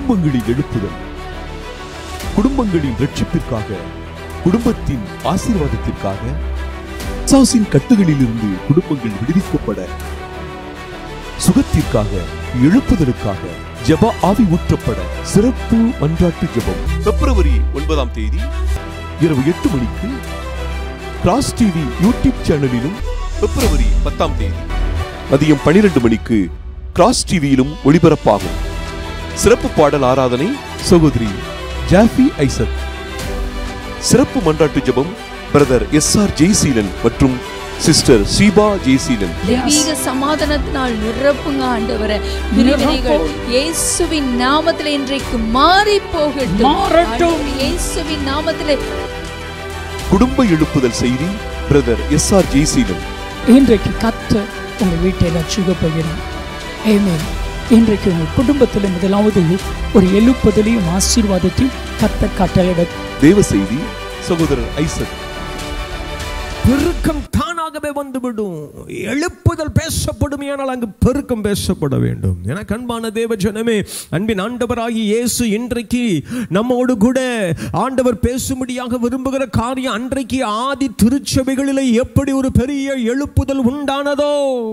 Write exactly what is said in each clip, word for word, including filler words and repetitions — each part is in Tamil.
குடும்பங்களின் எழுப்புதல், குடும்பங்களின் ரட்சிப்பிற்காக, குடும்பத்தின் ஆசீர்வாதத்திற்காக, பிசாசின் கட்டுகளில் இருந்து குடும்பங்கள் விடுவிக்கப்பட, சுகத்திற்காக, எழுப்புதலுக்காக, ஜெப ஆவி ஊற்றப்பட சிறப்பு மன்றாட்டு ஜெபம் பிப்ரவரி ஒன்பதாம் தேதி இரவு எட்டு மணிக்கு கிராஸ் டிவி யூடியூப் சேனலிலும், பிப்ரவரி பத்தாம் தேதி மதியம் பனிரெண்டு மணிக்கு கிராஸ் டிவியிலும் ஒளிபரப்பாகும். சிறப்பு பாடல் ஆராதனை சகோதரி ஜாஃபி ஐசக். சிறப்பு மன்றாட்டு ஜெபம் பிரதர் எஸ் ஆர் ஜெய்சீலன் மற்றும் சிஸ்டர் சீபா ஜெய்சீலன். தெய்வீக சமாதானத்தினால் நிரப்புங்க ஆண்டவரே. விரோதிகள் இயேசுவின் நாமத்திலே இன்றைக்கு மாறி போகட்டும். இயேசுவின் நாமத்திலே குடும்ப எழுப்புதல் செய்தி பிரதர் எஸ் ஆர் ஜெய்சீலன். இன்றைக்கு கர்த்தர் உங்கள் வீட்டை ரட்சிக்கப் போகிறார். ஆமென். இன்றைக்கு உங்கள் குடும்பத்தில் முதலாவது ஒரு எழுப்புதலையும் ஆசீர்வாதத்தையும் கர்த்தர் கட்டளையிட. தேவ செய்தி சகோதரர் ஐசக். பெருக்கம் தானாகவே வந்துவிடும். எழுப்புதல் பேசப்படும், ஆனால் அங்கு பெருக்கம் பேசப்பட வேண்டும். எனக்கு அன்பான தேவ ஜனமே, அன்பின் ஆண்டவராகி இயேசு இன்றைக்கு நம்மோடு கூட ஆண்டவர் பேசும்படியாக விரும்புகிற காரியம், அன்றைக்கு ஆதி திருச்சபைகளில் எப்படி ஒரு பெரிய எழுப்புதல் உண்டானதோ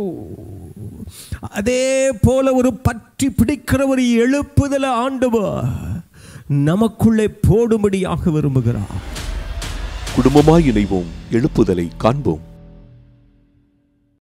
அதே போல ஒரு பற்றி பிடிக்கிற ஒரு எழுப்புதல் ஆண்டவர் நமக்குள்ளே போடும்படியாக விரும்புகிறார். குடும்பமாய் இணைவோம், எழுப்புதலை காண்போம்.